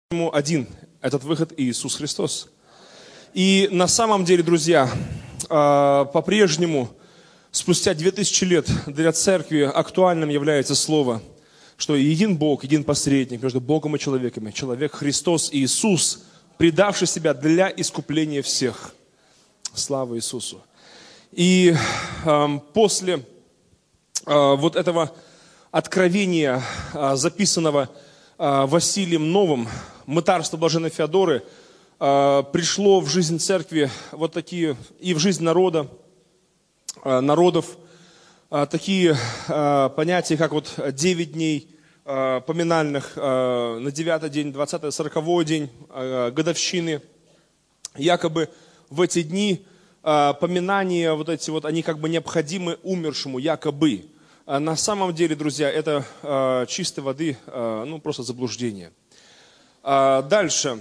Один этот выход Иисус Христос. И на самом деле, друзья, по-прежнему, спустя 2000 лет для церкви актуальным является слово, что един Бог, един посредник между Богом и человеками, человек Христос Иисус, предавший себя для искупления всех. Слава Иисусу. И после вот этого откровения, записанного Василием Новым, мытарство блаженной Феодоры, пришло в жизнь церкви вот такие, и в жизнь народов, такие понятия, как вот 9 дней поминальных, на 9-й день, 20-й, 40-й день годовщины. Якобы в эти дни поминания, вот эти вот, они как бы необходимы умершему, якобы. На самом деле, друзья, это чистой воды, просто заблуждение. Дальше.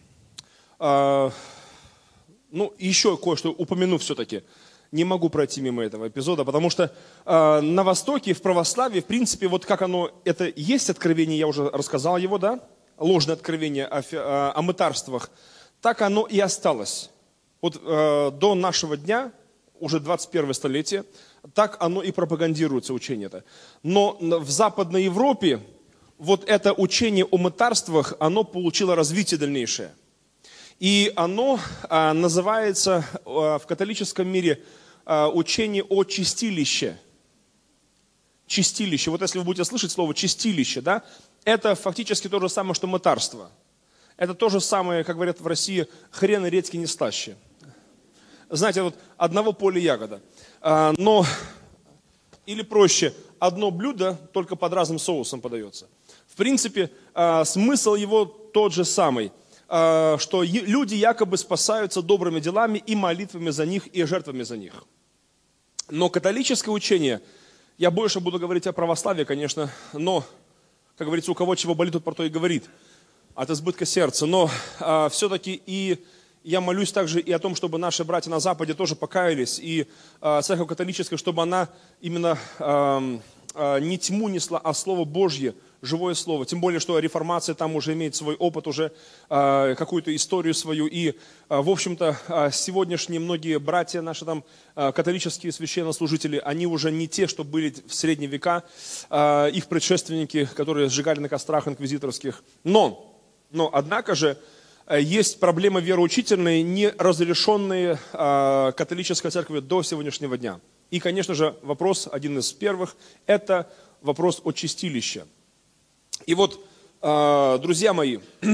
Еще кое-что упомяну все-таки. Не могу пройти мимо этого эпизода, потому что на Востоке, в православии, в принципе, вот как оно, это есть откровение, я уже рассказал его, да? Ложное откровение о мытарствах. Так оно и осталось. Вот до нашего дня, уже 21 столетие, так оно и пропагандируется, учение это. Но в Западной Европе вот это учение о мытарствах, оно получило развитие дальнейшее. И оно называется в католическом мире учение о чистилище. Чистилище. Вот если вы будете слышать слово чистилище, да, это фактически то же самое, что мытарство. Это то же самое, как говорят в России, хрен и редьки не слаще. Знаете, вот одного поля ягода. Но, или проще, одно блюдо только под разным соусом подается. В принципе, смысл его тот же самый, что люди якобы спасаются добрыми делами и молитвами за них, и жертвами за них. Но католическое учение, я больше буду говорить о православии, конечно, но, как говорится, у кого чего болит, тот про то и говорит, от избытка сердца. Но все-таки и я молюсь также и о том, чтобы наши братья на Западе тоже покаялись, и церковь католическая, чтобы она именно не тьму несла, а Слово Божье, живое Слово. Тем более, что реформация там уже имеет свой опыт, уже какую-то историю свою. И, в общем-то, сегодняшние многие братья, наши там католические священнослужители, они уже не те, что были в средние века, их предшественники, которые сжигали на кострах инквизиторских. Но однако же, есть проблемы вероучительные, не разрешенные католической церковью до сегодняшнего дня. И, конечно же, вопрос, один из первых, это вопрос о чистилище. И вот, друзья мои,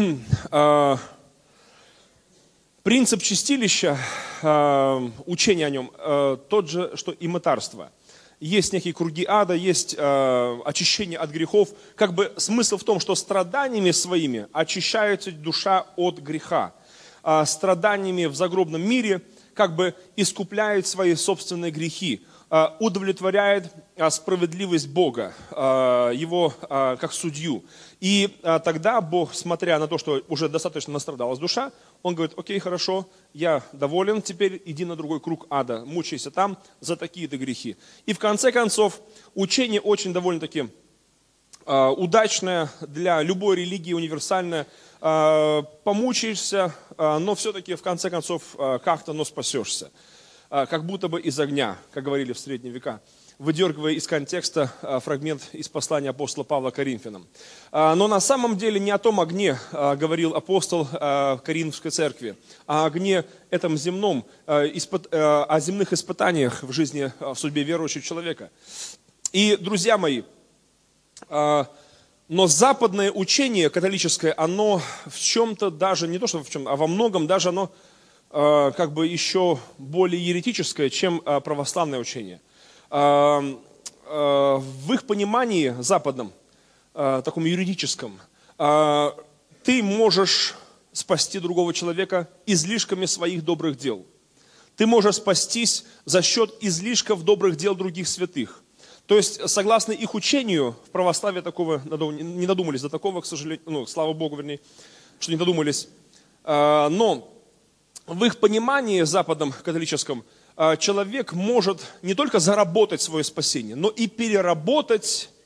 принцип чистилища, учение о нем, тот же, что и мытарство. Есть некие круги ада, есть очищение от грехов. Как бы смысл в том, что страданиями своими очищается душа от греха. Страданиями в загробном мире как бы искупляет свои собственные грехи, удовлетворяет справедливость Бога, Его как судью. И тогда Бог, смотря на то, что уже достаточно настрадалась душа, Он говорит: окей, хорошо, я доволен, теперь иди на другой круг ада, мучайся там за такие-то грехи. И в конце концов, учение очень довольно-таки удачное для любой религии, универсальное. Помучаешься, но все-таки в конце концов как-то спасешься. Как будто бы из огня, как говорили в средние века, выдергивая из контекста фрагмент из послания апостола Павла Коринфянам. Но на самом деле не о том огне говорил апостол Коринфской церкви, а о огне этом земном, о земных испытаниях в жизни, в судьбе верующего человека. И, друзья мои, но западное учение католическое, оно в чем-то даже, не то что в чем, а во многом даже оно как бы еще более еретическое, чем православное учение. В их понимании западном, таком юридическом, ты можешь спасти другого человека излишками своих добрых дел. Ты можешь спастись за счет излишков добрых дел других святых. То есть, согласно их учению, в православии такого не додумались до такого, к сожалению, слава Богу, вернее, что не додумались. Но в их понимании западном католическом человек может не только заработать свое спасение, но и переработать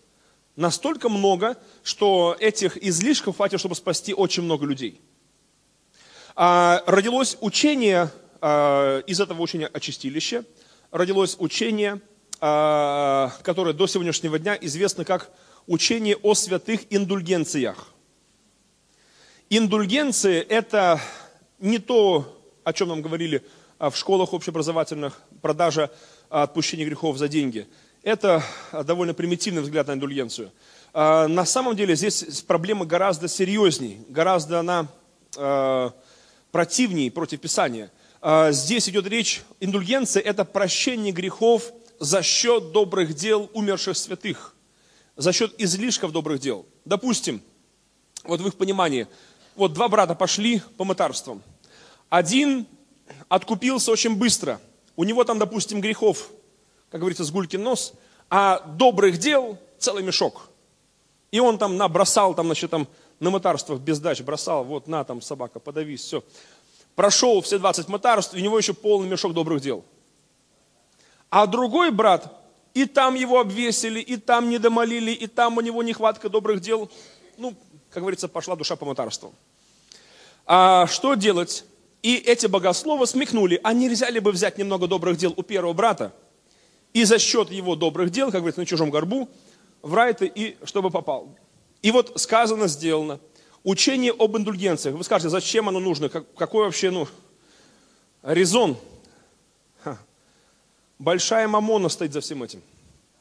Настолько много, что этих излишков хватит, чтобы спасти очень много людей. Родилось учение, из этого учения о чистилище, родилось учение, которое до сегодняшнего дня известно как учение о святых индульгенциях. Индульгенции – это не то, о чем нам говорили в школах общеобразовательных, продажа отпущения грехов за деньги. Это довольно примитивный взгляд на индульгенцию. На самом деле здесь проблема гораздо серьезней, гораздо она противней против Писания. Здесь идет речь, индульгенция – это прощение грехов за счет добрых дел умерших святых, за счет излишков добрых дел. Допустим, вот в их понимании, вот два брата пошли по мытарствам. Один откупился очень быстро, у него там, допустим, грехов, как говорится, с гулькин нос, а добрых дел целый мешок. И он там набросал, там, значит, там, на мытарствах без дач бросал, вот на там собака, подавись, все. Прошел все 20 мытарств, и у него еще полный мешок добрых дел. А другой брат, и там его обвесили, и там не домолили, и там у него нехватка добрых дел. Ну, как говорится, пошла душа по мытарству. А что делать? И эти богословы смекнули, а нельзя ли бы взять немного добрых дел у первого брата, и за счет его добрых дел, как говорится, на чужом горбу, в рай-то и чтобы попал. И вот сказано, сделано. Учение об индульгенциях. Вы скажете, зачем оно нужно? Какой вообще, резон? Большая мамона стоит за всем этим.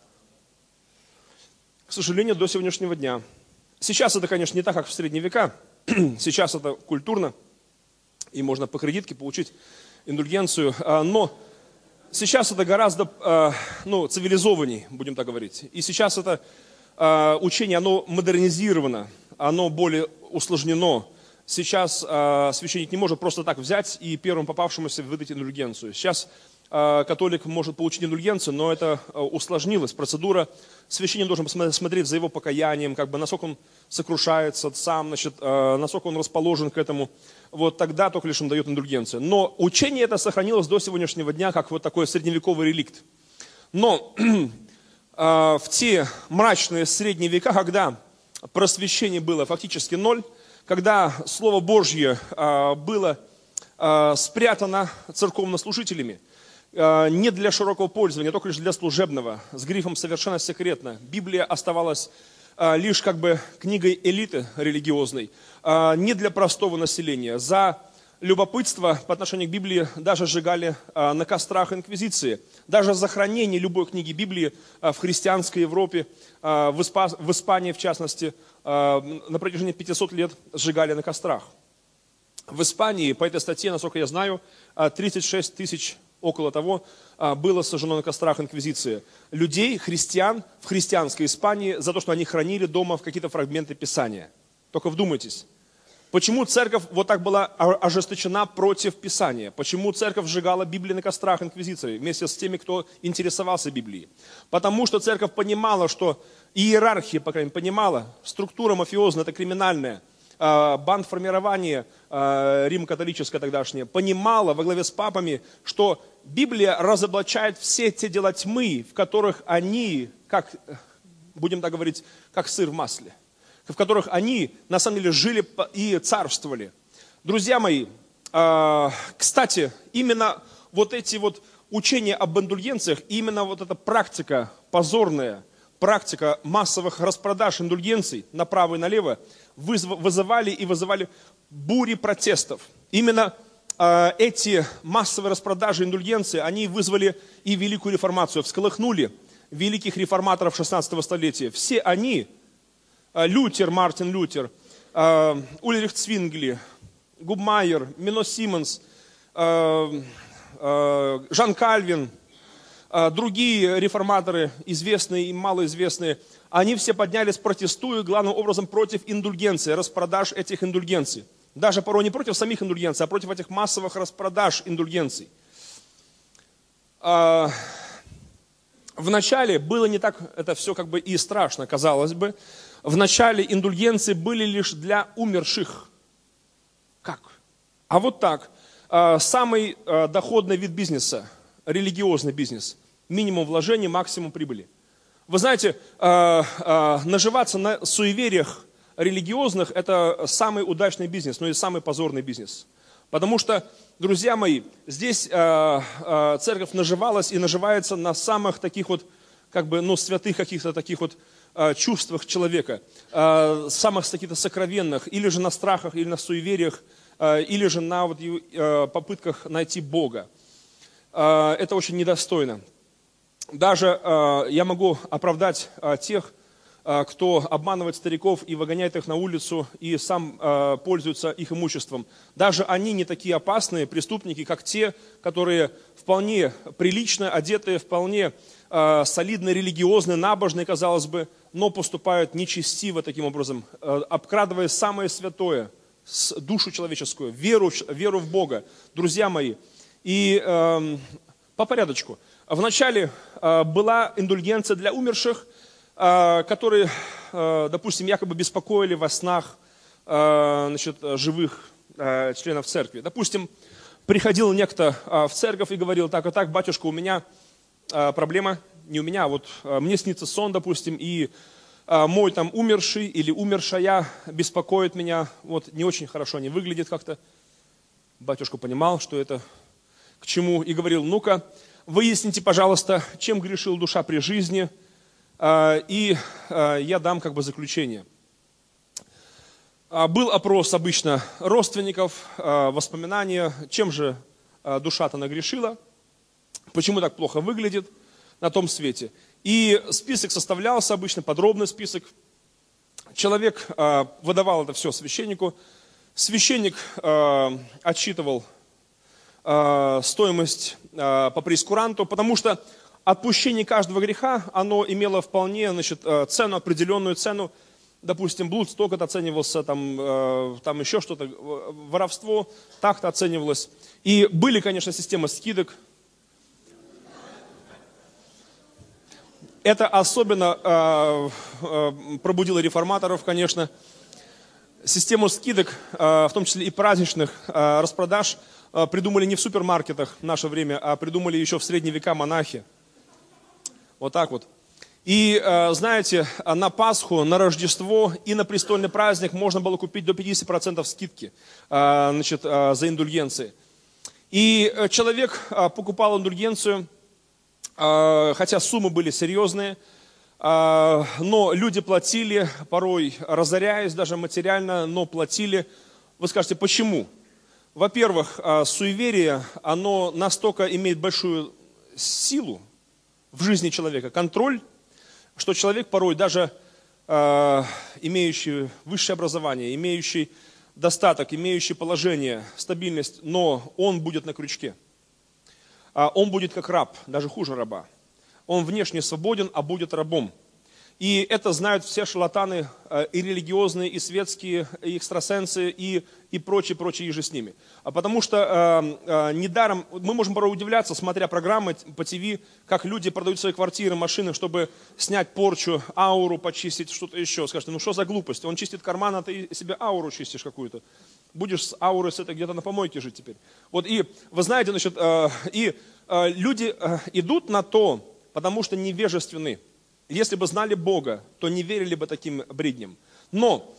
К сожалению, до сегодняшнего дня. Сейчас это, конечно, не так, как в средние века. Сейчас это культурно. И можно по кредитке получить индульгенцию. Но сейчас это гораздо цивилизованней, будем так говорить. И сейчас это учение, оно модернизировано, оно более усложнено. Сейчас священник не может просто так взять и первому попавшемуся выдать индульгенцию. Сейчас католик может получить индульгенцию, но это усложнилось. Процедура, священник должен смотреть за его покаянием, насколько он сокрушается сам, насколько он расположен к этому. Вот тогда только лишь он дает индульгенцию. Но учение это сохранилось до сегодняшнего дня, как вот такой средневековый реликт. Но в те мрачные средние века, когда просвещение было фактически ноль, когда Слово Божье было спрятано церковнослужителями, не для широкого пользования, только лишь для служебного, с грифом совершенно секретно. Библия оставалась лишь книгой элиты религиозной, не для простого населения. За любопытство по отношению к Библии даже сжигали на кострах инквизиции. Даже за хранение любой книги Библии в христианской Европе, в Испании в частности, на протяжении 500 лет сжигали на кострах. В Испании, по этой статье, насколько я знаю, 36 тысяч, около того, было сожжено на кострах инквизиции. Людей, христиан в христианской Испании за то, что они хранили дома в какие-то фрагменты Писания. Только вдумайтесь. Почему церковь вот так была ожесточена против Писания? Почему церковь сжигала Библию на кострах инквизиции вместе с теми, кто интересовался Библией? Потому что церковь понимала, что иерархия, по крайней мере, понимала, структура мафиозная, это криминальная, бандформирование римо-католическое тогдашнее, понимала во главе с папами, что Библия разоблачает все те дела тьмы, в которых они, как, будем так говорить, как сыр в масле, в которых они, на самом деле, жили и царствовали. Друзья мои, кстати, именно вот эти вот учения об индульгенциях, именно вот эта практика позорная, практика массовых распродаж индульгенций направо и налево вызывали бури протестов. Именно эти массовые распродажи индульгенций, они вызвали и Великую Реформацию, всколыхнули великих реформаторов 16 столетия. Все они, Лютер, Мартин Лютер, Ульрих Цвингли, Губмайер, Мино Симмонс, Жан Кальвин, другие реформаторы, известные и малоизвестные, они все поднялись, протестуя главным образом против индульгенции, распродаж этих индульгенций. Даже порой не против самих индульгенций, а против этих массовых распродаж индульгенций. Вначале было не так, это все и страшно, казалось бы. Вначале индульгенции были лишь для умерших. Как? А вот так. Самый доходный вид бизнеса, религиозный бизнес. Минимум вложений, максимум прибыли. Вы знаете, наживаться на суевериях религиозных – это самый удачный бизнес, но и самый позорный бизнес. Потому что, друзья мои, здесь церковь наживалась и наживается на самых таких вот, святых каких-то таких вот чувствах человека, самых каких-то сокровенных, или же на страхах, или на суевериях, или же на попытках найти Бога. Это очень недостойно. Даже я могу оправдать тех, кто обманывает стариков и выгоняет их на улицу, и сам пользуется их имуществом. Даже они не такие опасные преступники, как те, которые вполне прилично одетые, вполне солидные, религиозные, набожные, казалось бы, но поступают нечестиво таким образом, обкрадывая самое святое, душу человеческую, веру в Бога. Друзья мои, и по порядочку. Вначале была индульгенция для умерших, которые, допустим, якобы беспокоили во снах живых членов церкви. Допустим, приходил некто в церковь и говорил: так и так, батюшка, у меня проблема, не у меня, а вот мне снится сон, допустим, и мой там умерший или умершая беспокоит меня, вот не очень хорошо не выглядит как-то. Батюшка понимал, что это к чему, и говорил: ну-ка, выясните, пожалуйста, чем грешил душа при жизни, и я дам заключение. Был опрос обычно родственников, воспоминания, чем же душа-то нагрешила, почему так плохо выглядит на том свете. И список составлялся обычно, подробный список. Человек выдавал это все священнику. Священник отсчитывал стоимость по прейскуранту, потому что отпущение каждого греха, оно имело вполне цену, определенную цену. Допустим, блуд столько-то оценивался, там еще что-то, воровство так-то оценивалось. И были, конечно, системы скидок. Это особенно пробудило реформаторов, конечно. Систему скидок, в том числе и праздничных распродаж, придумали не в супермаркетах в наше время, а придумали еще в средние века монахи. Вот так вот. И знаете, на Пасху, на Рождество и на престольный праздник можно было купить до 50% скидки за индульгенции. И человек покупал индульгенцию, хотя суммы были серьезные, но люди платили, порой разоряясь даже материально, но платили. Вы скажете, почему? Во-первых, суеверие, оно настолько имеет большую силу в жизни человека, контроль, что человек порой даже имеющий высшее образование, имеющий достаток, имеющий положение, стабильность, но он будет на крючке. Он будет как раб, даже хуже раба. Он внешне свободен, а будет рабом. И это знают все шарлатаны, и религиозные, и светские, и экстрасенсы, и прочие еже с ними. Потому что недаром, мы можем порой удивляться, смотря программы по ТВ, как люди продают свои квартиры, машины, чтобы снять порчу, ауру почистить, что-то еще. Скажете, ну что за глупость? Он чистит карман, а ты себе ауру чистишь какую-то. Будешь с аурой с этой где-то на помойке жить теперь. Вот и вы знаете, люди идут на то, потому что невежественны. Если бы знали Бога, то не верили бы таким бредням. Но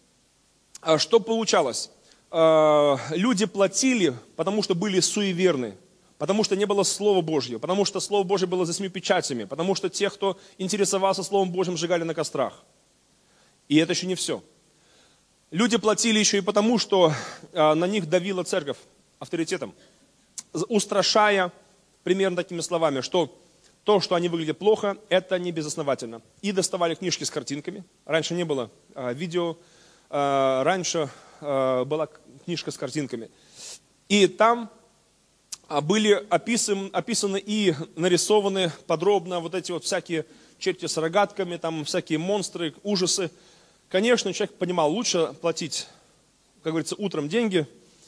что получалось? Люди платили, потому что были суеверны, потому что не было Слова Божьего, потому что Слово Божье было за 7 печатями, потому что тех, кто интересовался Словом Божьим, сжигали на кострах. И это еще не все. Люди платили еще и потому, что на них давила церковь авторитетом, устрашая примерно такими словами, что то, что они выглядят плохо, это не безосновательно. И доставали книжки с картинками. Раньше не было видео, раньше была книжка с картинками. И там были описаны и нарисованы подробно вот эти вот всякие черти с рогатками, там всякие монстры, ужасы. Конечно, человек понимал, лучше платить, как говорится, утром деньги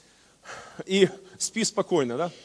и спи спокойно, да?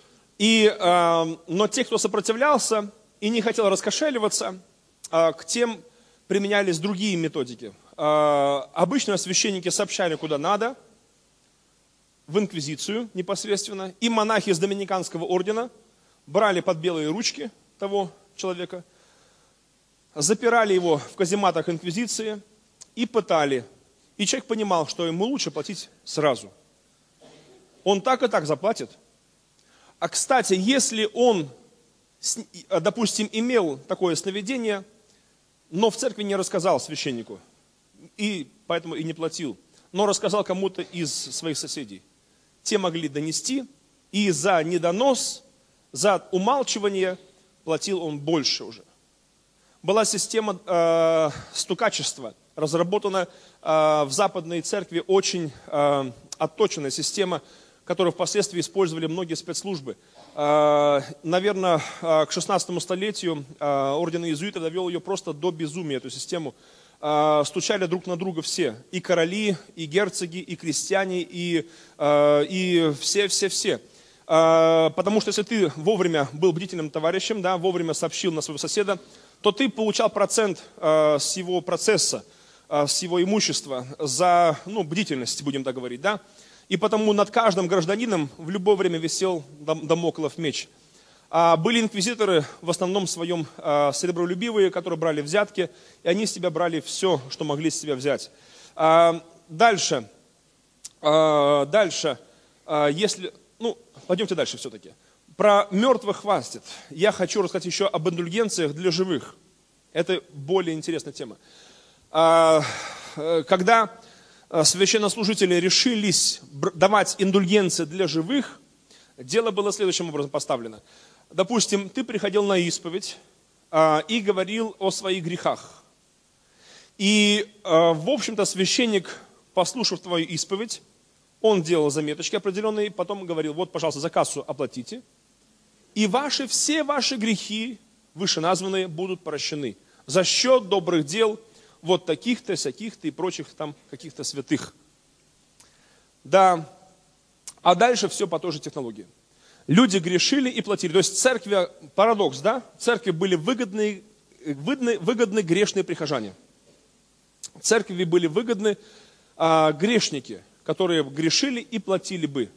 Но те, кто сопротивлялся и не хотел раскошеливаться, к тем применялись другие методики. Обычно священники сообщали куда надо, в инквизицию непосредственно, и монахи из доминиканского ордена брали под белые ручки того человека запирали его в казематах инквизиции и пытали. И человек понимал, что ему лучше платить сразу. Он так и так заплатит. А кстати, если он, допустим, имел такое сновидение, но в церкви не рассказал священнику, и поэтому и не платил, но рассказал кому-то из своих соседей, те могли донести, и за недонос, за умалчивание платил он больше уже. Была система стукачества, разработана в западной церкви очень отточенная система, которую впоследствии использовали многие спецслужбы. Наверное, к 16 столетию орден иезуитов довел ее просто до безумия, эту систему. Стучали друг на друга все, и короли, и герцоги, и крестьяне, и все. Потому что если ты вовремя был бдительным товарищем, да, вовремя сообщил на своего соседа, то ты получал процент с его процесса, с его имущества за бдительность, будем так говорить. Да? И потому над каждым гражданином в любое время висел дамоклов меч. Были инквизиторы в основном своем серебролюбивые, которые брали взятки, и они с тебя брали все, что могли с тебя взять. Дальше, если, пойдемте дальше все-таки. Про мертвых хвастет. Я хочу рассказать еще об индульгенциях для живых. Это более интересная тема. Когда священнослужители решились давать индульгенции для живых, дело было следующим образом поставлено. Допустим, ты приходил на исповедь и говорил о своих грехах. И, в общем-то, священник, послушав твою исповедь, он делал заметочки определенные, потом говорил, вот, пожалуйста, за кассу оплатите. И все ваши грехи, вышеназванные, будут прощены за счет добрых дел вот таких-то, всяких-то и прочих там каких-то святых. Да, а дальше все по той же технологии. Люди грешили и платили. То есть церкви, парадокс, да? В церкви были выгодны грешные прихожане. В церкви были выгодны грешники, которые грешили и платили бы.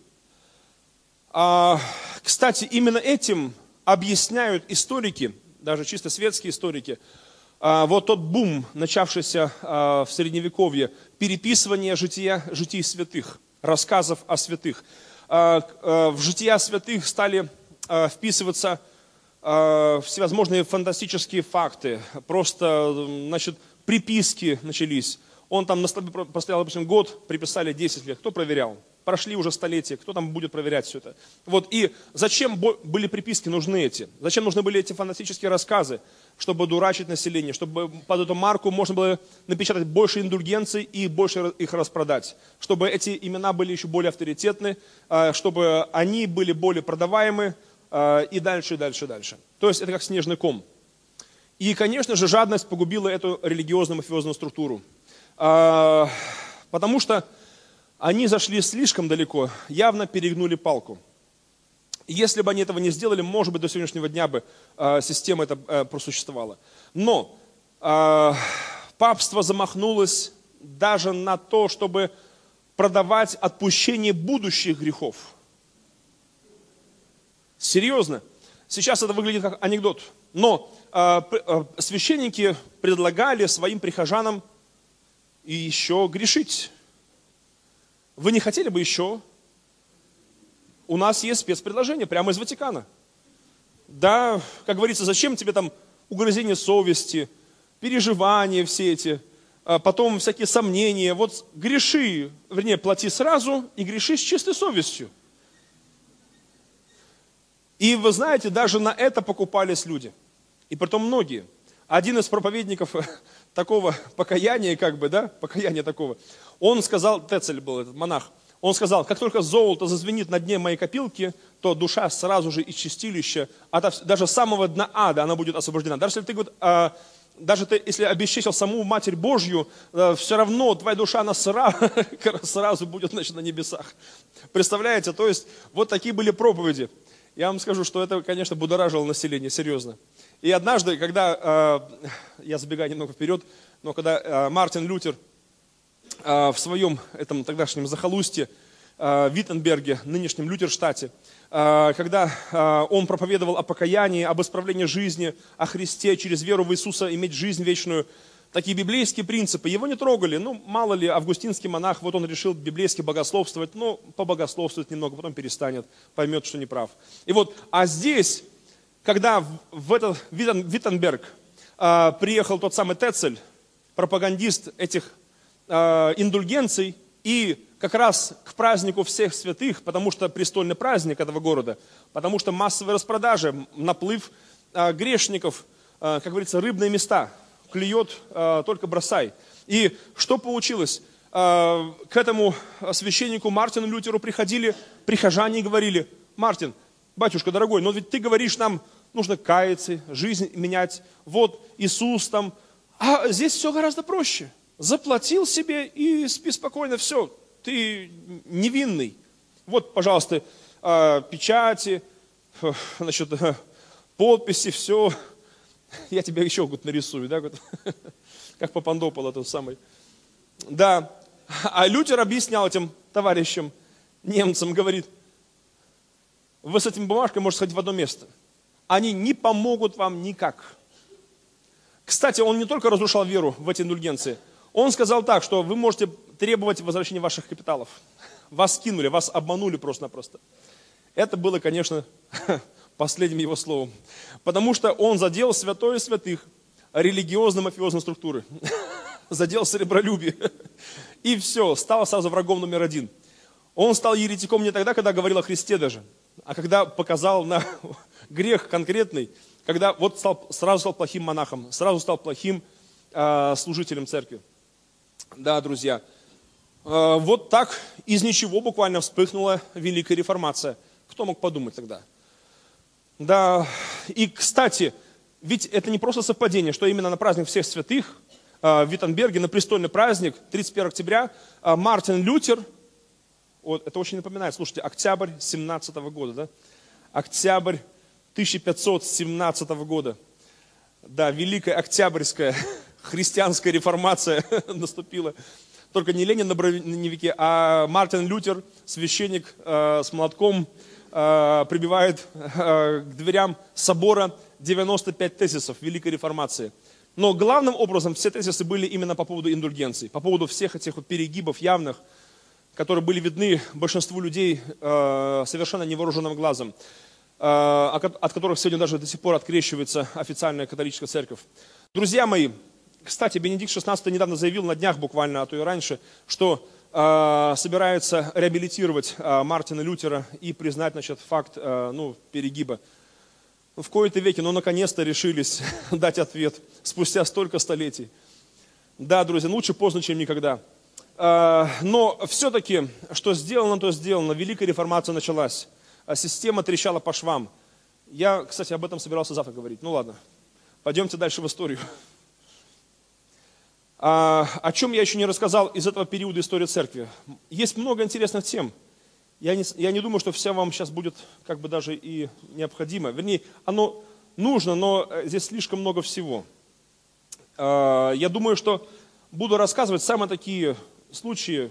Кстати, именно этим объясняют историки, даже чисто светские историки, вот тот бум, начавшийся в Средневековье, переписывание житий святых, рассказов о святых. В жития святых стали вписываться всевозможные фантастические факты, просто, приписки начались. Он там на столбе простоял, допустим, год, приписали 10 лет. Кто проверял? Прошли уже столетия, кто там будет проверять все это? Вот, и зачем были приписки нужны эти? Зачем нужны были эти фантастические рассказы? Чтобы дурачить население, чтобы под эту марку можно было напечатать больше индульгенций и больше их распродать. Чтобы эти имена были еще более авторитетны, чтобы они были более продаваемы и дальше, и дальше, и дальше. То есть это как снежный ком. И, конечно же, жадность погубила эту религиозную мафиозную структуру. Потому что они зашли слишком далеко, явно перегнули палку. Если бы они этого не сделали, может быть, до сегодняшнего дня бы система эта просуществовала. Но папство замахнулось даже на то, чтобы продавать отпущение будущих грехов. Серьезно. Сейчас это выглядит как анекдот. Но священники предлагали своим прихожанам и еще грешить. Вы не хотели бы еще? У нас есть спецпредложение прямо из Ватикана. Да, как говорится, зачем тебе там угрызение совести, переживания все эти, потом всякие сомнения. Вот греши, плати сразу и греши с чистой совестью. И вы знаете, даже на это покупались люди. И притом многие. Один из проповедников такого покаяния, покаяния такого, он сказал, Тецель был этот монах, он сказал, как только золото зазвенит на дне моей копилки, то душа сразу же из чистилища, даже самого дна ада, она будет освобождена. Даже если ты, если обесчестил саму Матерь Божью, все равно твоя душа, она сразу будет на небесах. Представляете? То есть, вот такие были проповеди. Я вам скажу, что это, конечно, будоражило население, серьезно. И однажды, когда, я забегаю немного вперед, но когда Мартин Лютер в своем этом тогдашнем захолустье Виттенберге, нынешнем Лютерштате, когда он проповедовал о покаянии, об исправлении жизни, о Христе, через веру в Иисуса иметь жизнь вечную. Такие библейские принципы. Его не трогали. Ну, мало ли, августинский монах, вот он решил библейски богословствовать, ну, побогословствует немного, потом перестанет, поймет, что не прав. И вот, а здесь, когда в этот Виттенберг приехал тот самый Тецель, пропагандист этих индульгенций, и как раз к празднику всех святых, потому что престольный праздник этого города, потому что массовые распродажи, наплыв грешников, как говорится, рыбные места, клюет, только бросай. И что получилось? К этому священнику Мартину Лютеру приходили прихожане и говорили: Мартин, батюшка дорогой, но ведь ты говоришь, нам нужно каяться, жизнь менять, вот Иисус там, а здесь все гораздо проще. Заплатил себе и спи спокойно, все, ты невинный. Вот, пожалуйста, печати, значит, подписи, все. Я тебе еще вот нарисую, да, вот, как Папандополо тот самый. Да, а Лютер объяснял этим товарищам, немцам, говорит: вы с этими бумажками можете сходить в одно место. Они не помогут вам никак. Кстати, он не только разрушал веру в эти индульгенции, он сказал так, что вы можете требовать возвращения ваших капиталов. Вас кинули, вас обманули просто-напросто. Это было, конечно, последним его словом. Потому что он задел святое святых религиозно-мафиозной структуры. Задел сребролюбие. И все, стал сразу врагом номер один. Он стал еретиком не тогда, когда говорил о Христе даже, а когда показал на грех конкретный, когда вот сразу стал плохим монахом, сразу стал плохим служителем церкви. Да, друзья. Вот так из ничего буквально вспыхнула Великая Реформация. Кто мог подумать тогда? Да, и, кстати, ведь это не просто совпадение, что именно на праздник всех святых в Виттенберге, на престольный праздник, 31 октября, Мартин Лютер, вот, это очень напоминает, слушайте, октябрь 17 года, да? Октябрь 1517 года, да, Великая Октябрьская христианская реформация наступила. Только не Ленин на броневике, а Мартин Лютер, священник с молотком, прибивает к дверям собора 95 тезисов Великой Реформации. Но главным образом все тезисы были именно по поводу индульгенций, по поводу всех этих вот перегибов явных, которые были видны большинству людей совершенно невооруженным глазом, от которых сегодня даже до сих пор открещивается официальная католическая церковь. Друзья мои, кстати, Бенедикт XVI недавно заявил, на днях буквально, а то и раньше, что собирается реабилитировать Мартина Лютера и признать, значит, факт перегиба. В кои-то веки, но наконец-то решились дать ответ спустя столько столетий. Да, друзья, лучше поздно, чем никогда. Но все-таки, что сделано, то сделано. Великая реформация началась. Система трещала по швам. Я, кстати, об этом собирался завтра говорить. Ну ладно, пойдемте дальше в историю. О чем я еще не рассказал из этого периода истории церкви. Есть много интересных тем. Я не думаю, что вся вам сейчас будет как бы даже и необходимо. Вернее, оно нужно, но здесь слишком много всего. Я думаю, что буду рассказывать самые такие случаи,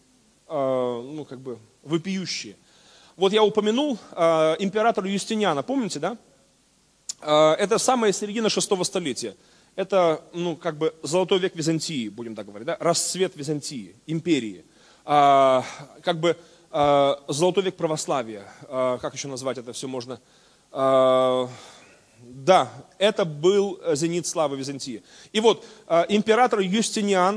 вопиющие. Вот я упомянул императора Юстиниана, помните, да? Это самая середина 6 столетия. Это, золотой век Византии, будем так говорить, да? Расцвет Византии, империи. Золотой век православия, как еще назвать это все можно? Да, это был зенит славы Византии. И вот император Юстиниан,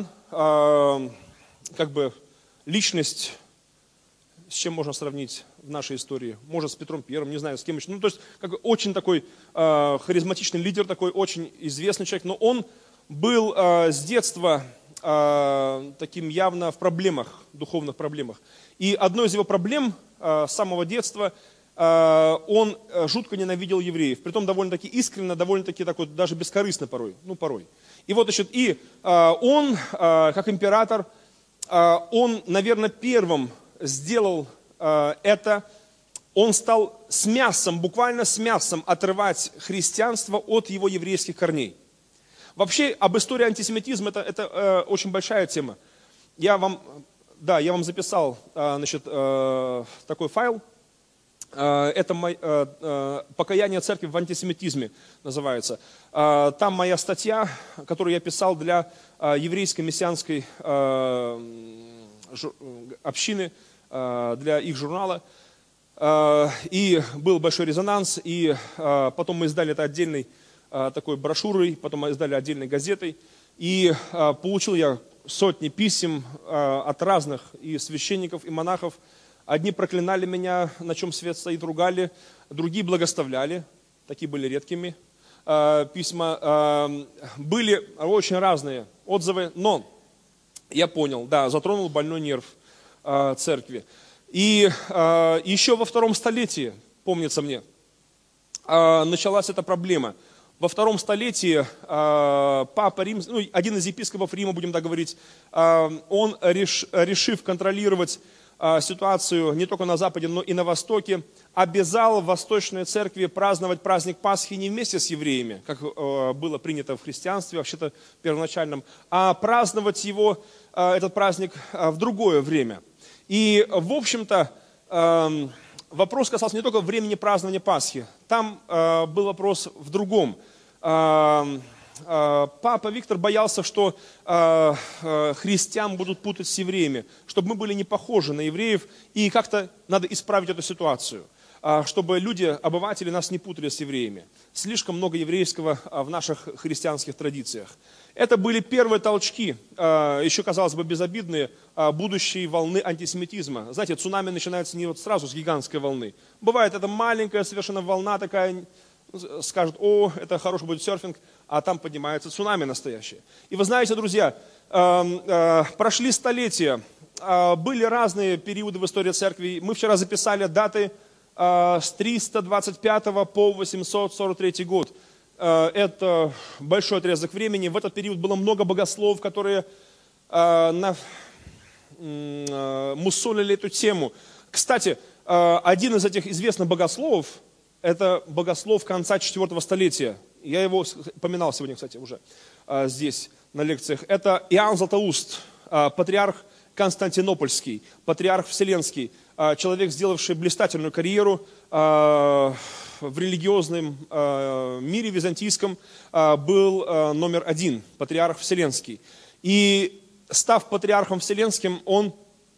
личность, с чем можно сравнить в нашей истории? Может, с Петром Первым, не знаю, с кем еще. То есть, очень такой харизматичный лидер, такой очень известный человек, но он был с детства таким явно в проблемах, духовных проблемах. И одной из его проблем с самого детства, он жутко ненавидел евреев, притом довольно-таки искренне, довольно-таки такой, даже бескорыстно порой. И вот, значит, он, как император, он, наверное, первым сделал это, он стал с мясом, буквально с мясом отрывать христианство от его еврейских корней. Вообще, об истории антисемитизма, это очень большая тема. Я вам Да, я вам записал, значит, такой файл. Это «Покаяние церкви в антисемитизме» называется. Там моя статья, которую я писал для еврейской мессианской общины, для их журнала. И был большой резонанс, и потом мы издали это отдельной такой брошюрой, потом мы издали отдельной газетой. И получил я сотни писем от разных и священников, и монахов. Одни проклинали меня, на чем свет стоит, ругали, другие благословляли, такие были редкими письма. Были очень разные отзывы, но я понял, да, затронул больной нерв церкви. И еще во 2 столетии, помнится мне, началась эта проблема. Во 2 столетии папа Римский, один из епископов Рима, будем так говорить, он, решив контролировать ситуацию не только на Западе, но и на Востоке, обязал восточные церкви праздновать праздник Пасхи не вместе с евреями, как было принято в христианстве, вообще-то первоначальном, а праздновать его, этот праздник, в другое время. И, в общем-то, вопрос касался не только времени празднования Пасхи, там был вопрос в другом. Папа Виктор боялся, что христиан будут путать с евреями, чтобы мы были не похожи на евреев, и как-то надо исправить эту ситуацию, чтобы люди, обыватели, нас не путали с евреями. Слишком много еврейского в наших христианских традициях. Это были первые толчки, еще, казалось бы, безобидные, будущей волны антисемитизма. Знаете, цунами начинается не вот сразу с гигантской волны. Бывает, это маленькая совершенно волна такая, скажут, о, это хороший будет серфинг, а там поднимается цунами настоящее. И вы знаете, друзья, прошли столетия, были разные периоды в истории церкви. Мы вчера записали даты с 325 по 843 год. Это большой отрезок времени. В этот период было много богословов, которые мусолили эту тему. Кстати, один из этих известных богословов, это богослов конца 4 столетия. Я его упоминал сегодня, кстати, уже здесь на лекциях. Это Иоанн Златоуст, патриарх Константинопольский, патриарх Вселенский, человек, сделавший блистательную карьеру в религиозном мире византийском, был номер 1, патриарх Вселенский. И став патриархом Вселенским, он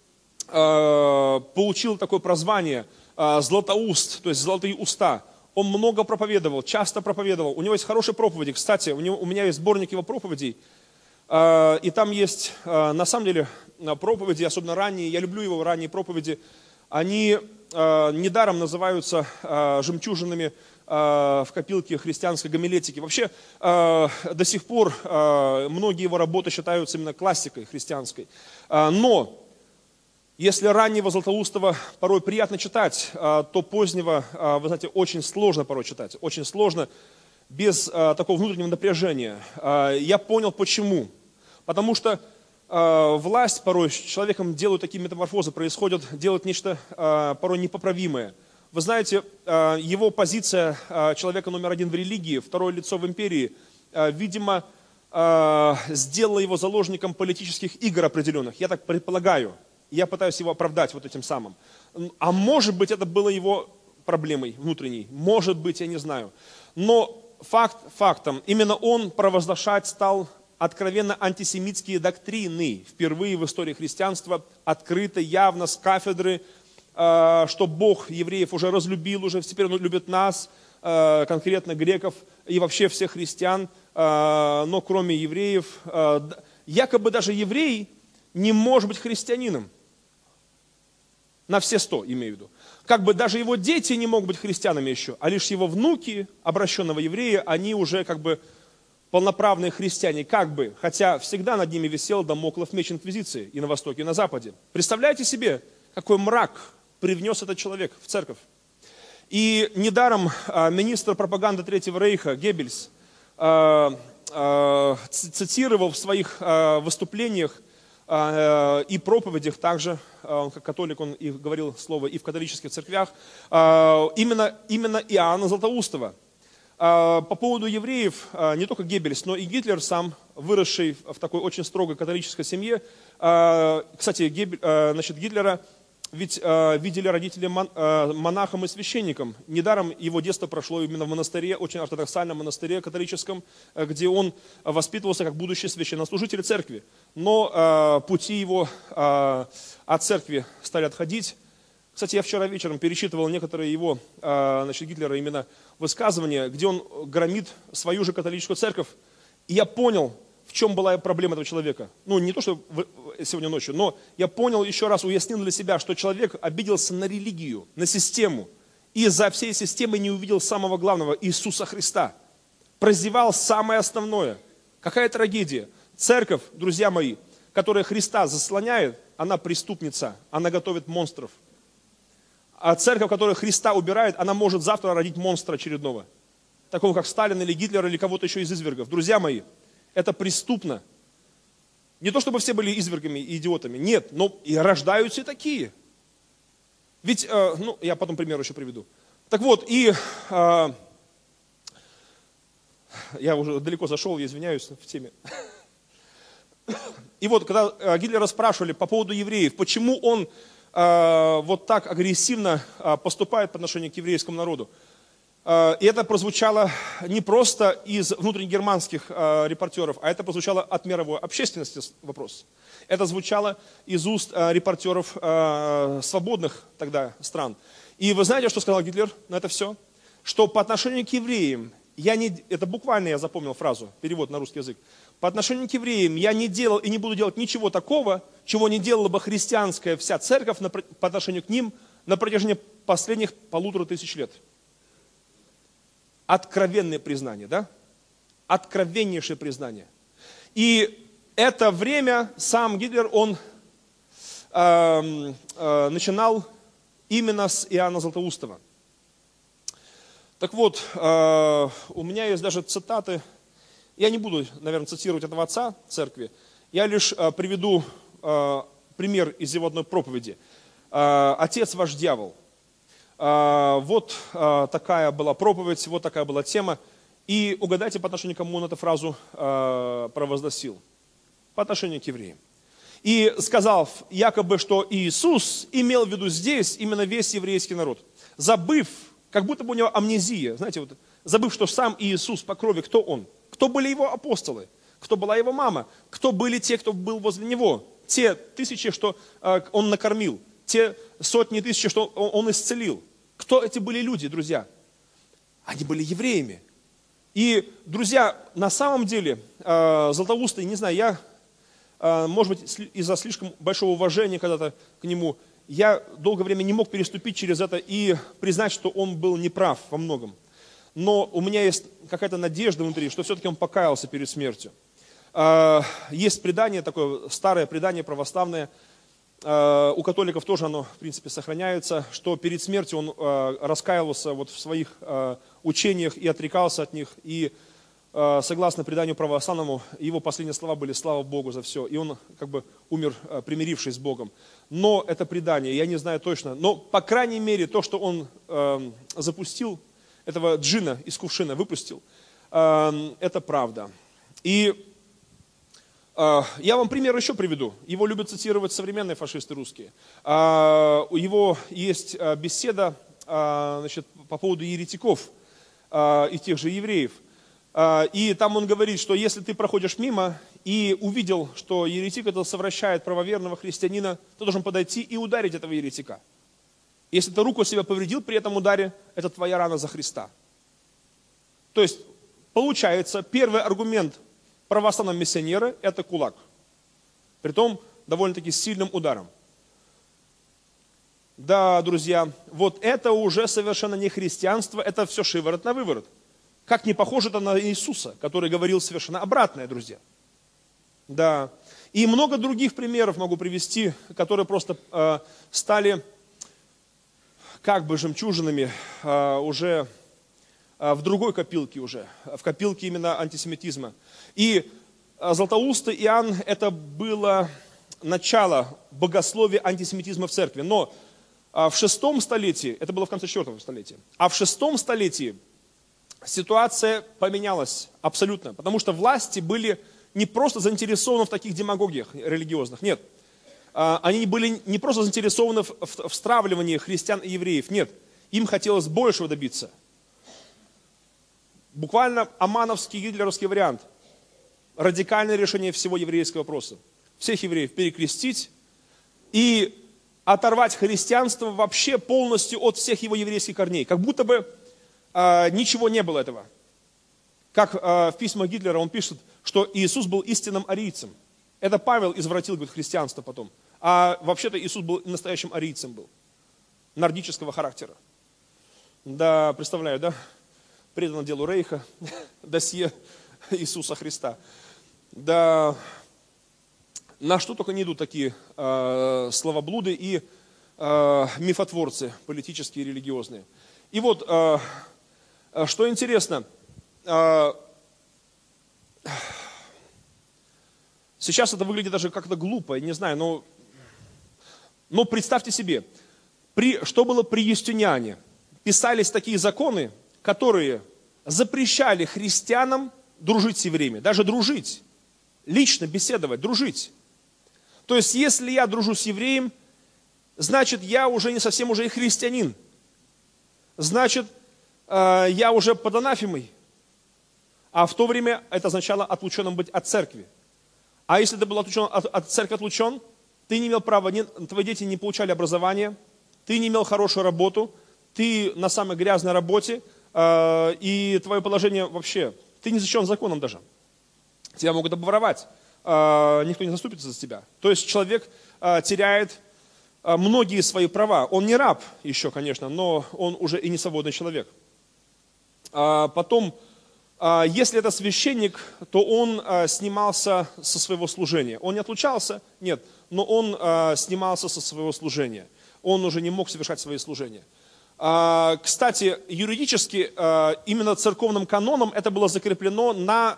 получил такое прозвание Златоуст, то есть золотые уста. Он много проповедовал, часто проповедовал. У него есть хорошие проповеди. Кстати, у меня есть сборник его проповедей. И там есть, на самом деле, проповеди, особенно ранние. Я люблю его ранние проповеди. Они недаром называются жемчужинами в копилке христианской гомилетики. Вообще, до сих пор многие его работы считаются именно классикой христианской. Но если раннего Златоустова порой приятно читать, то позднего, вы знаете, очень сложно порой читать. Очень сложно, без такого внутреннего напряжения. Я понял, почему. Потому что власть порой с человеком делают такие метаморфозы, происходят, делают нечто порой непоправимое. Вы знаете, его позиция человека номер 1 в религии, второе лицо в империи, видимо, сделала его заложником политических игр определенных. Я так предполагаю. Я пытаюсь его оправдать вот этим самым. А может быть, это было его проблемой внутренней. Может быть, я не знаю. Но факт фактом, именно он провозглашать стал откровенно антисемитские доктрины. Впервые в истории христианства открыто, явно, с кафедры, что Бог евреев уже разлюбил, уже теперь Он любит нас, конкретно греков и вообще всех христиан, но кроме евреев. Якобы даже еврей не может быть христианином. На все 100, имею в виду. Как бы даже его дети не могут быть христианами еще, а лишь его внуки обращенного еврея, они уже как бы полноправные христиане, как бы, хотя всегда над ними висел дамоклов меч инквизиции и на Востоке, и на Западе. Представляете себе, какой мрак привнес этот человек в церковь. И недаром министр пропаганды Третьего Рейха Геббельс цитировал в своих выступлениях и проповедях также, как католик, он и говорил слово и в католических церквях, именно Иоанна Златоустова. По поводу евреев, не только Геббельс, но и Гитлер сам, выросший в такой очень строгой католической семье. Кстати, Гитлера ведь видели родители монахом и священником. Недаром его детство прошло именно в монастыре, очень ортодоксальном монастыре католическом, где он воспитывался как будущий священнослужитель церкви. Но пути его от церкви стали отходить. Кстати, я вчера вечером перечитывал некоторые его, Гитлера, именно высказывания, где он громит свою же католическую церковь. И я понял, в чем была проблема этого человека. Ну, не то, что сегодня ночью, но я понял еще раз, уяснил для себя, что человек обиделся на религию, на систему. И за всей системой не увидел самого главного, Иисуса Христа. Прозевал самое основное. Какая трагедия. Церковь, друзья мои, которая Христа заслоняет, она преступница, она готовит монстров. А церковь, которая Христа убирает, она может завтра родить монстра очередного. Такого, как Сталин или Гитлер, или кого-то еще из извергов. Друзья мои, это преступно. Не то, чтобы все были извергами и идиотами. Нет, но и рождаются и такие. Ведь, я потом пример еще приведу. Так вот, я уже далеко зашел, я извиняюсь в теме. И вот, когда Гитлера спрашивали по поводу евреев, почему он вот так агрессивно поступает по отношению к еврейскому народу. И это прозвучало не просто из внутреннегерманских репортеров, а это прозвучало от мировой общественности вопрос. Это звучало из уст репортеров свободных тогда стран. И вы знаете, что сказал Гитлер на это все? Что по отношению к евреям, это буквально я запомнил фразу, перевод на русский язык. По отношению к евреям я не делал и не буду делать ничего такого, чего не делала бы христианская вся церковь по отношению к ним на протяжении последних 1500 лет. Откровенное признание, да? Откровеннейшее признание. И это время сам Гитлер, он начинал именно с Иоанна Златоустова. Так вот, у меня есть даже цитаты. Я не буду, наверное, цитировать этого отца церкви. Я лишь приведу пример из его одной проповеди. «Отец ваш дьявол». Вот такая была проповедь, вот такая была тема. И угадайте, по отношению к кому он эту фразу провозгласил. По отношению к евреям. И сказал якобы, что Иисус имел в виду здесь именно весь еврейский народ. Забыв, как будто бы у него амнезия, знаете, вот, забыв, что сам Иисус по крови, кто он? Кто были его апостолы? Кто была его мама? Кто были те, кто был возле него? Те тысячи, что он накормил. Те сотни тысяч, что он исцелил. Кто эти были люди, друзья? Они были евреями. И, друзья, на самом деле, Златоустый, не знаю, я, может быть, из-за слишком большого уважения когда-то к нему, я долгое время не мог переступить через это и признать, что он был неправ во многом. Но у меня есть какая-то надежда внутри, что все-таки он покаялся перед смертью. Есть предание такое, старое предание православное, у католиков тоже оно, в принципе, сохраняется, что перед смертью он раскаялся вот в своих учениях и отрекался от них. И согласно преданию православному, его последние слова были «Слава Богу за все». И он как бы умер, примирившись с Богом. Но это предание, я не знаю точно. Но, по крайней мере, то, что он запустил, этого джина из кувшина выпустил, это правда. И я вам пример еще приведу. Его любят цитировать современные фашисты русские. У него есть беседа по поводу еретиков и тех же евреев. И там он говорит, что если ты проходишь мимо и увидел, что еретик это совращает правоверного христианина, ты должен подойти и ударить этого еретика. Если ты руку себя повредил при этом ударе, это твоя рана за Христа. То есть, получается, первый аргумент православного миссионера – это кулак. Притом, довольно-таки сильным ударом. Да, друзья, вот это уже совершенно не христианство, это все шиворот на выворот. Как не похоже это на Иисуса, который говорил совершенно обратное, друзья. Да. И много других примеров могу привести, которые просто стали как бы жемчужинами уже в другой копилке уже, в копилке именно антисемитизма. И Златоустый Иоанн – это было начало богословия антисемитизма в церкви. Но в VI столетии, это было в конце IV столетия, а в VI столетии ситуация поменялась абсолютно, потому что власти были не просто заинтересованы в таких демагогиях религиозных, нет. Они были не просто заинтересованы в стравливании христиан и евреев, нет. Им хотелось большего добиться. Буквально омановский, гитлеровский вариант. Радикальное решение всего еврейского вопроса. Всех евреев перекрестить и оторвать христианство вообще полностью от всех его еврейских корней. Как будто бы ничего не было этого. Как в письмах Гитлера он пишет, что Иисус был истинным арийцем. Это Павел извратил, говорит, христианство потом. А вообще-то Иисус был настоящим арийцем был. Нордического характера. Да, представляю, да? Предано делу Рейха, досье Иисуса Христа. Да, на что только не идут такие словоблуды и мифотворцы политические и религиозные. И вот, что интересно, сейчас это выглядит даже как-то глупо, я не знаю, но представьте себе, что было при Юстиниане? Писались такие законы, которые запрещали христианам дружить с евреями, даже дружить, лично беседовать, дружить. То есть, если я дружу с евреем, значит, я уже не совсем уже и христианин. Значит, я уже под анафемой. А в то время это означало отлученным быть от церкви. А если ты был от церкви отлучен, ты не имел права, твои дети не получали образование, ты не имел хорошую работу, ты на самой грязной работе, и твое положение вообще, ты не защищен законом даже. Тебя могут обворовать, никто не заступится за тебя. То есть человек теряет многие свои права. Он не раб еще, конечно, но он уже и не свободный человек. Потом, если это священник, то он снимался со своего служения. Он не отлучался, нет, но он снимался со своего служения. Он уже не мог совершать свои служения. Кстати, юридически, именно церковным каноном это было закреплено на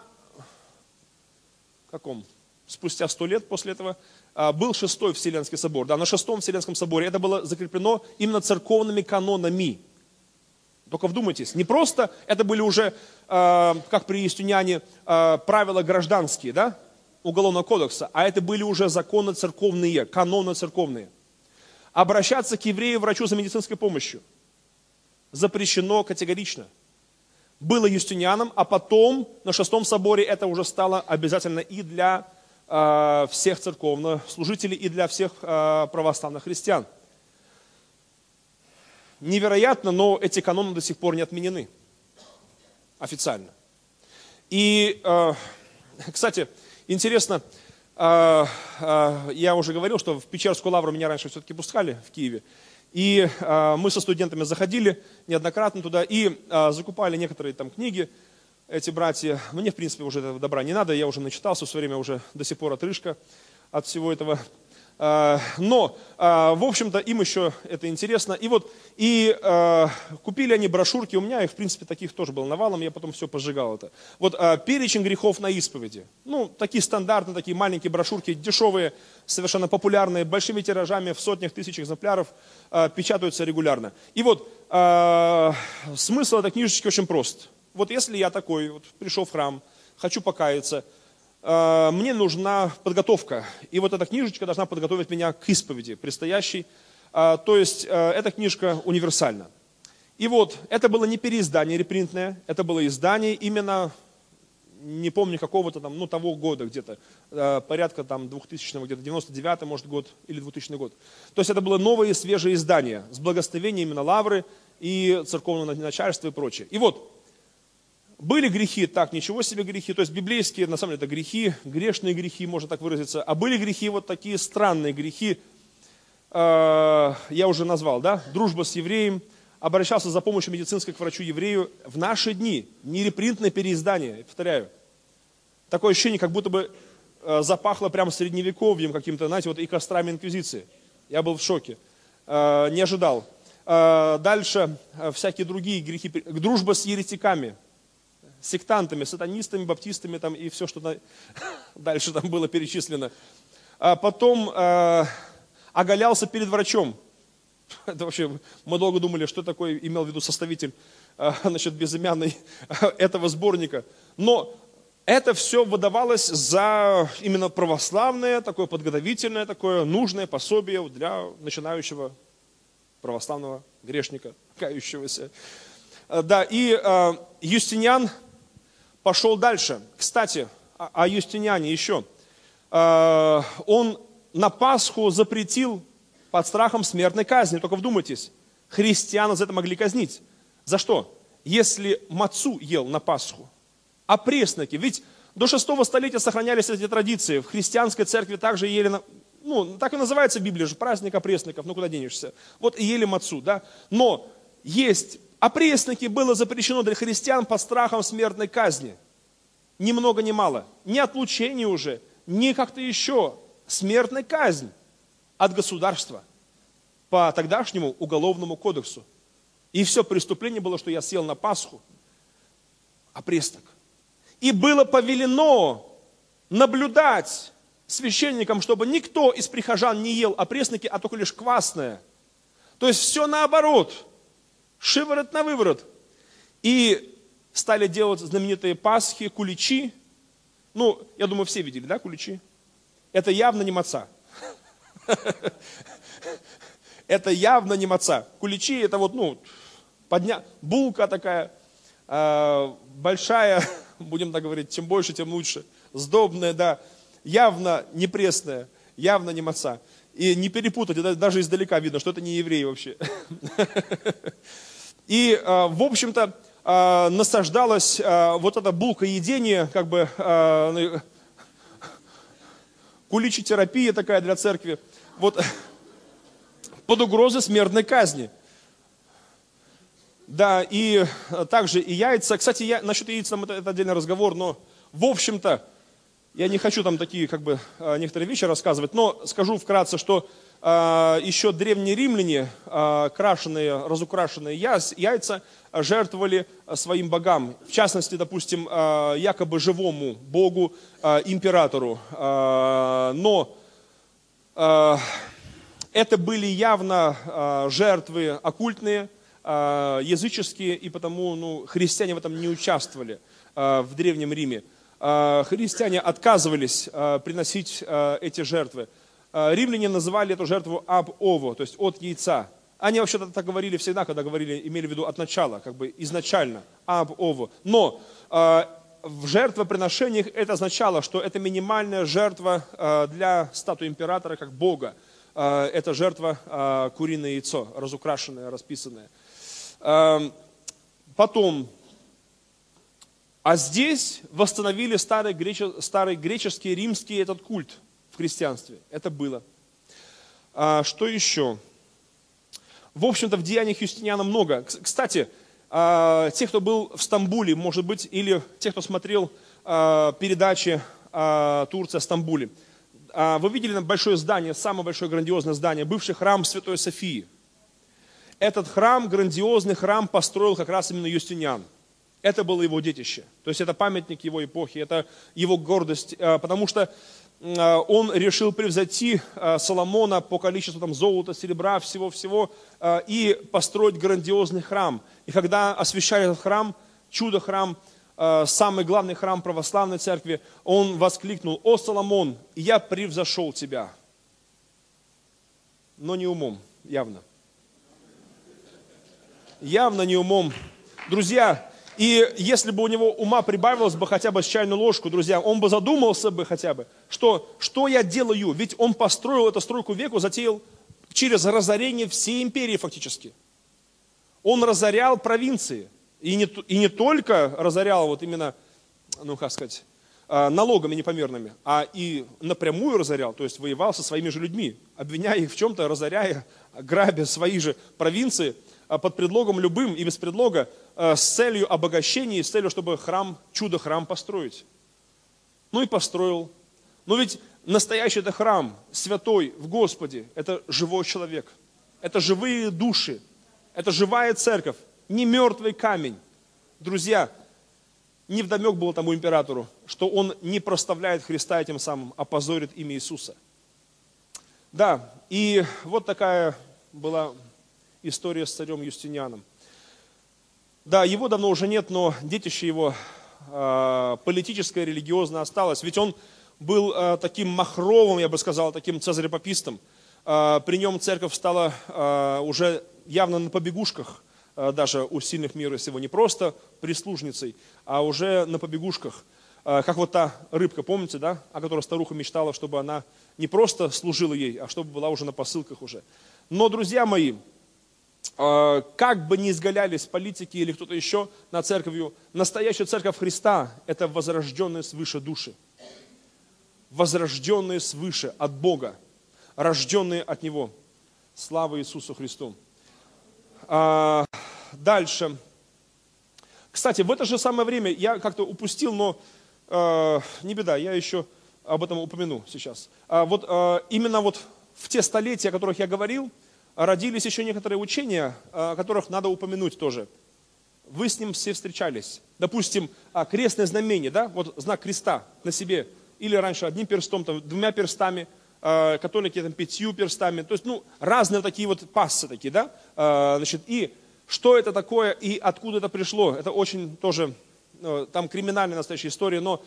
каком? Спустя 100 лет после этого был Шестой Вселенский собор. Да, на Шестом Вселенском соборе это было закреплено именно церковными канонами. Только вдумайтесь, не просто это были уже, как при Юстиниане, правила гражданские, да, Уголовного кодекса, а это были уже законы церковные, каноны церковные. Обращаться к еврею-врачу за медицинской помощью запрещено категорично. Было Юстинианом, а потом на Шестом соборе это уже стало обязательно и для всех церковных служителей, и для всех православных христиан. Невероятно, но эти каноны до сих пор не отменены официально. И, кстати, интересно, я уже говорил, что в Печерскую лавру меня раньше все-таки пускали в Киеве. И мы со студентами заходили неоднократно туда и закупали некоторые там книги, эти братья. Мне, в принципе, уже этого добра не надо, я уже начитался, все время уже до сих пор отрыжка от всего этого. Но, в общем-то, им еще это интересно. И вот, купили они брошюрки, у меня их, в принципе, таких тоже было навалом, я потом все пожигал это. Вот перечень грехов на исповеди. Ну, такие стандартные, такие маленькие брошюрки, дешевые, совершенно популярные, большими тиражами, в сотнях тысяч экземпляров, печатаются регулярно. И вот, смысл этой книжечки очень прост. Вот если я такой, вот, пришел в храм, хочу покаяться, мне нужна подготовка. И вот эта книжечка должна подготовить меня к исповеди предстоящей. То есть эта книжка универсальна. И вот это было не переиздание репринтное, это было издание именно, не помню какого-то там, ну того года где-то, порядка там 2000-го, где-то 99-й, может, год или 2000 год. То есть это было новое и свежее издание с благословением именно лавры и церковного начальства и прочее. И вот, были грехи, так, ничего себе грехи, то есть библейские, на самом деле, это грехи, грешные грехи, можно так выразиться, а были грехи, вот такие странные грехи, я уже назвал, да, дружба с евреем, обращался за помощью медицинской к врачу-еврею в наши дни, не репринтное переиздание, я повторяю, такое ощущение, как будто бы запахло прямо средневековьем каким-то, знаете, вот и кострами инквизиции, я был в шоке, не ожидал. Дальше всякие другие грехи, дружба с еретиками, сектантами, сатанистами, баптистами там, и все, что дальше там было перечислено. Потом оголялся перед врачом. Это вообще, мы долго думали, что такое имел в виду составитель, значит, безымянный этого сборника. Но это все выдавалось за именно православное, такое подготовительное, такое нужное пособие для начинающего православного грешника, кающегося. Да, и Юстиниан пошел дальше. Кстати, о Юстиниане еще. Он на Пасху запретил под страхом смертной казни. Только вдумайтесь, христиан за это могли казнить. За что? Если мацу ел на Пасху. А пресноки, ведь до 6 столетия сохранялись эти традиции. В христианской церкви также ели, так и называется Библия же, праздник опресноков, куда денешься. Вот и ели мацу, да. Но есть опресноки было запрещено для христиан под страхом смертной казни. Ни много ни мало. Ни отлучение уже, ни как-то еще. Смертная казнь от государства по тогдашнему уголовному кодексу. И все преступление было, что я съел на Пасху опреснок. И было повелено наблюдать священникам, чтобы никто из прихожан не ел опресноки, а только лишь квасное. То есть все наоборот. Шиворот на выворот. И стали делать знаменитые Пасхи, куличи. Я думаю, все видели, да, куличи? Это явно не маца. Это явно не маца. Куличи это булка такая, большая, будем так говорить, чем больше, тем лучше. Сдобная, да, явно не пресная, явно не маца. И не перепутать, даже издалека видно, что это не евреи вообще. И, в общем-то, насаждалась вот эта булкоедение, как бы куличи-терапия такая для церкви, вот под угрозой смертной казни. Да, и также и яйца. Кстати, насчет яиц там это отдельный разговор, но в общем-то, я не хочу там такие некоторые вещи рассказывать, но скажу вкратце, что еще древние римляне разукрашенные яйца жертвовали своим богам. В частности, допустим, якобы живому богу, императору. Но это были явно жертвы оккультные, языческие, и потому христиане в этом не участвовали в Древнем Риме. Христиане отказывались приносить эти жертвы. Римляне называли эту жертву аб-ово, то есть от яйца. Они вообще-то так говорили всегда, когда имели в виду от начала, как бы изначально, аб-ово. Но в жертвоприношениях это означало, что это минимальная жертва для статуи императора как бога. Это жертва куриное яйцо, разукрашенное, расписанное. Потом, здесь восстановили старый греческий, римский этот культ в христианстве. Это было. Что еще? В общем-то, в деяниях Юстиниана много. Кстати, те, кто был в Стамбуле, может быть, или те, кто смотрел передачи «Турция, Стамбуле», вы видели большое здание, самое большое грандиозное здание, бывший храм Святой Софии. Этот храм, грандиозный храм, построил как раз именно Юстиниан. Это было его детище. То есть это памятник его эпохи, это его гордость, потому что он решил превзойти Соломона по количеству золота, серебра, всего-всего, и построить грандиозный храм. И когда освящали этот храм, чудо-храм, самый главный храм православной церкви, он воскликнул: «О, Соломон, я превзошел тебя». Но не умом, явно. Явно не умом. Друзья, и если бы у него ума прибавилось бы хотя бы с чайную ложку, друзья, он бы задумался бы хотя бы, что я делаю? Ведь он построил эту стройку веку, затеял через разорение всей империи фактически. Он разорял провинции. И не только разорял вот именно, налогами непомерными, а и напрямую разорял, то есть воевал со своими же людьми, обвиняя их в чем-то, разоряя, грабя свои же провинции под предлогом любым и без предлога, с целью обогащения и с целью, чтобы чудо-храм построить. И построил. Но ведь настоящий это храм, святой в Господе, это живой человек, это живые души, это живая церковь, не мертвый камень. Друзья, невдомек было тому императору, что он не прославляет Христа и тем самым опозорит имя Иисуса. Да, и вот такая была история с царем Юстинианом. Да, его давно уже нет, но детище его политическое, религиозное осталось. Ведь он был таким махровым, я бы сказал, таким цезарепапистом. При нем церковь стала уже явно на побегушках, даже у сильных мира сего, не просто прислужницей, а уже на побегушках. Как вот та рыбка, помните, да, о которой старуха мечтала, чтобы она не просто служила ей, а чтобы была уже на посылках уже. Но, друзья мои, как бы ни изгалялись политики или кто-то еще над церковью, настоящая церковь Христа – это возрожденные свыше души. Возрожденные свыше от Бога, рожденные от Него. Слава Иисусу Христу. Дальше. Кстати, в это же самое время, я как-то упустил, но не беда, я еще об этом упомяну сейчас. Именно вот в те столетия, о которых я говорил, родились еще некоторые учения, о которых надо упомянуть тоже. Вы с ним все встречались. Допустим, крестное знамение, да, вот знак креста на себе. Или раньше одним перстом, там, 2 перстами, католики там 5 перстами. То есть, разные такие вот пассы такие, да. И что это такое и откуда это пришло, это очень тоже, там криминальная настоящая история, но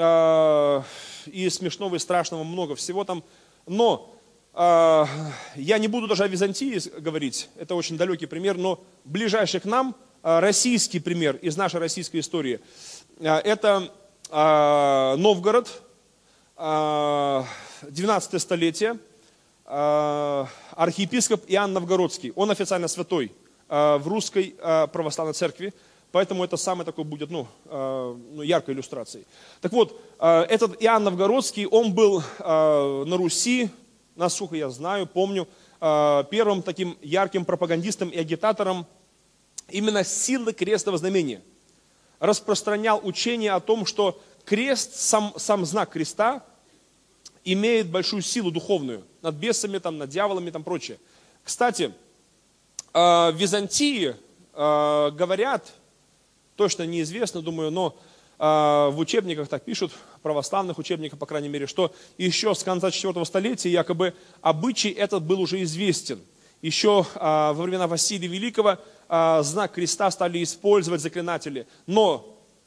и смешного, и страшного много всего там. Но я не буду даже о Византии говорить, это очень далекий пример, но ближайший к нам российский пример из нашей российской истории. Это Новгород, 12 столетие, архиепископ Иоанн Новгородский. Он официально святой в русской православной церкви, поэтому это самый такой будет, яркой иллюстрацией. Так вот, этот Иоанн Новгородский, он был на Руси, насколько я знаю, помню, первым таким ярким пропагандистом и агитатором именно силы крестного знамения. Распространял учение о том, что крест, сам знак креста, имеет большую силу духовную над бесами, там, над дьяволами и прочее. Кстати, в Византии говорят, точно неизвестно, думаю, но в учебниках так пишут, православных учебниках, по крайней мере, что еще с конца 4 столетия якобы обычай этот был уже известен. Еще во времена Василия Великого знак креста стали использовать заклинатели. Но,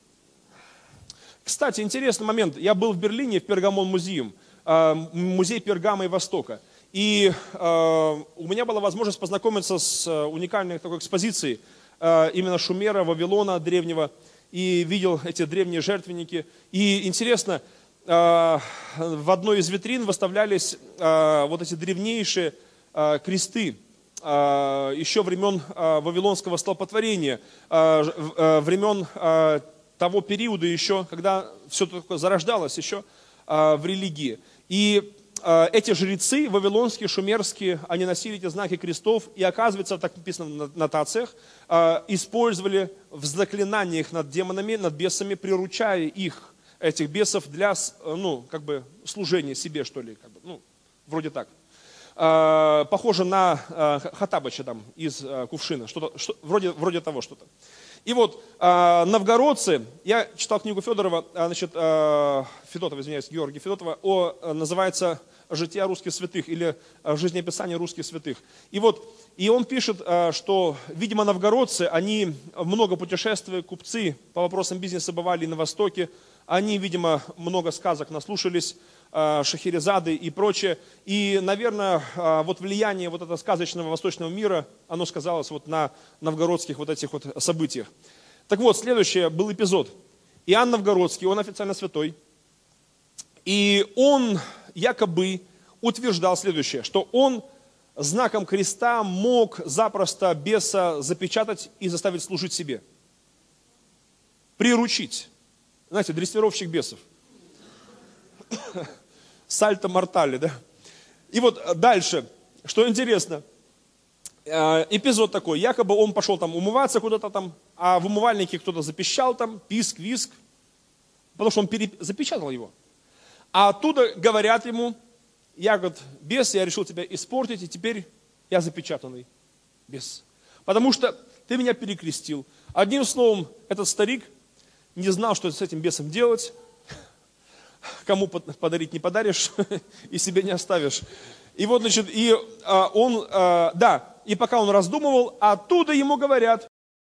кстати, интересный момент. Я был в Берлине, в Пергамон-музее, музей Пергама и Востока. И у меня была возможность познакомиться с уникальной такой экспозицией именно Шумера, Вавилона древнего. И видел эти древние жертвенники. И интересно, в одной из витрин выставлялись вот эти древнейшие кресты еще времен Вавилонского столпотворения, времен того периода еще, когда все только зарождалось еще в религии. И эти жрецы, вавилонские, шумерские, они носили эти знаки крестов, и оказывается, так написано в нотациях, использовали в заклинаниях над демонами, над бесами, приручая их, этих бесов, для, служения себе, что ли, вроде так. Похоже на Хаттабыча там из Кувшина, вроде того что-то. И вот новгородцы, я читал книгу Федотова, Георгия Федотова, называется «Жития русских святых» или «Жизнеописание русских святых». И он пишет, что, видимо, новгородцы, они много путешествовали, купцы по вопросам бизнеса бывали и на Востоке, они, видимо, много сказок наслушались, Шахерезады и прочее. И, наверное, вот влияние вот этого сказочного восточного мира, оно сказалось вот на новгородских вот этих вот событиях. Так вот, следующий был эпизод. Иоанн Новгородский, он официально святой. И он якобы утверждал следующее, что он знаком креста мог запросто беса запечатать и заставить служить себе. Приручить. Знаете, дрессировщик бесов. Сальто мортале, да? И вот дальше, что интересно, эпизод такой, якобы он пошел там умываться куда-то там, а в умывальнике кто-то запищал там, писк, виск, потому что он запечатал его. А оттуда говорят ему, бес, я решил тебя испортить, и теперь я запечатанный бес. Потому что ты меня перекрестил. Одним словом, этот старик не знал, что с этим бесом делать. Кому подарить не подаришь, и себе не оставишь. И вот, и пока он раздумывал, оттуда ему говорят: